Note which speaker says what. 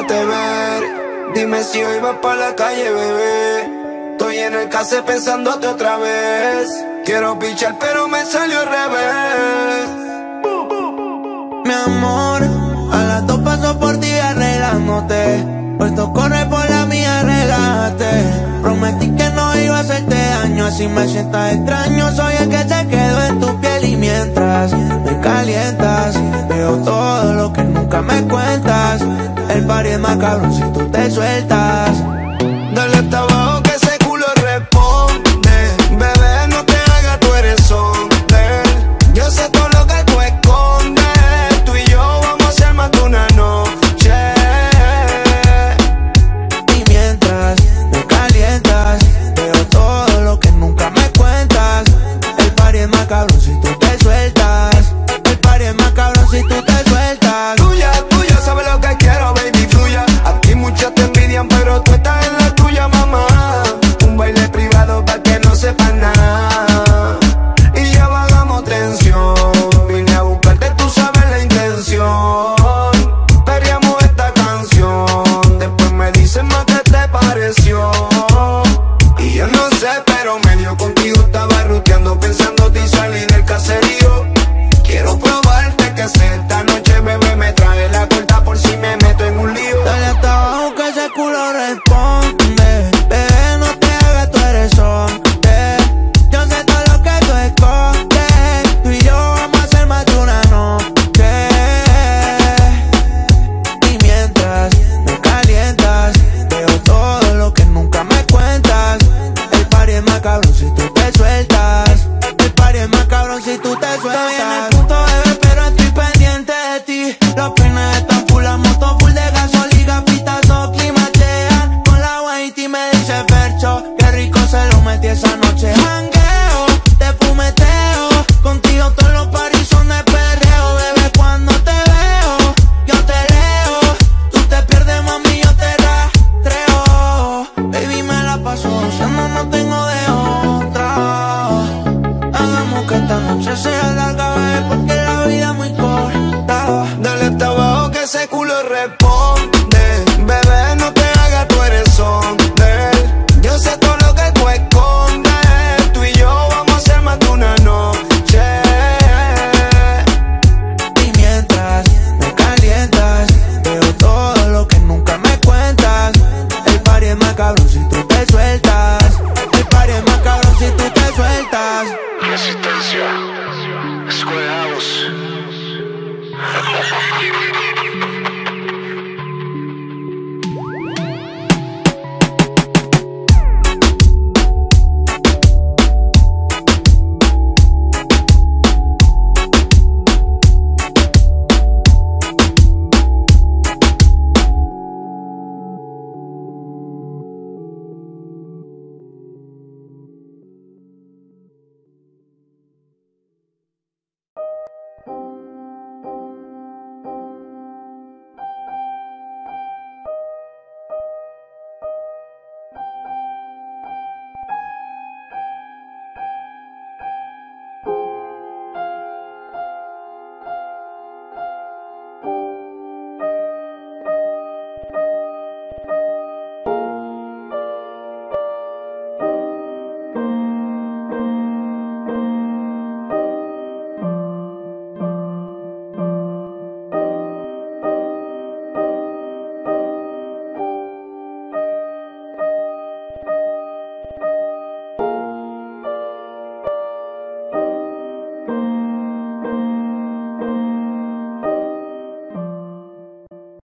Speaker 1: déjate ver. Dime si hoy vas pa' la calle, bebé. Estoy en el case pensándote otra vez. Quiero pichar pero me salió al revés.
Speaker 2: Mi amor, a las 2 paso por ti arreglándote. Puesto corre por la mía, relájate. Prometí que no iba a hacerte daño, así me sientas extraño. Soy el que se quedó en tu piel y mientras me calientas, veo todo lo que nunca me cuentas. El party es más cabrón si tú te sueltas.
Speaker 1: Dale hasta abajo que ese culo responde. Bebé, no te hagas, tú eres hombre. Yo sé todo lo que tú escondes. Tú y yo vamos a hacer más de una noche.
Speaker 2: Y mientras me calientas, veo todo lo que nunca me cuentas. El party es más cabrón si tú te sueltas. El party es más cabrón si tú te sueltas.
Speaker 1: Tuya, tuya, sabes lo que quiero, baby, fluya. Aquí muchos te envidian, pero tú estás en la tuya, mamá. Un baile privado pa' que no sepas nada. Y ya bajamos tensión. Vine a buscarte, tú sabes la intención. Perreamos esta canción. Después me dicen más qué te pareció. Y yo no sé, pero medio contigo estaba ruteando, pensándote y salí del caserío. Quiero probarte que sé esta noche, bebé, me trae la corta por si me meto en un lío.
Speaker 2: Dale hasta abajo que ese culo responde. Bebé, no te hagas, tú eres hombre. Yo sé todo lo que tú escondes. Tú y yo vamos a hacer más de una noche. Y mientras me calientas, veo todo lo que nunca me cuentas. El party es más cabrón si tú te sueltas. El party es más cabrón si tú te sueltas. Estoy en el punto, bebé, pero estoy pendiente de ti. Los peines están full, la moto full de gasolina, pitazo, climachean. Con la Whitey me dice Fercho, qué rico se lo metí esa noche. Jangueo, te fumeteo, contigo todos los paris son de perreo. Bebé, cuando te veo, yo te leo. Tú te pierdes, mami, yo te rastreo. Baby, me la paso, ya no tengo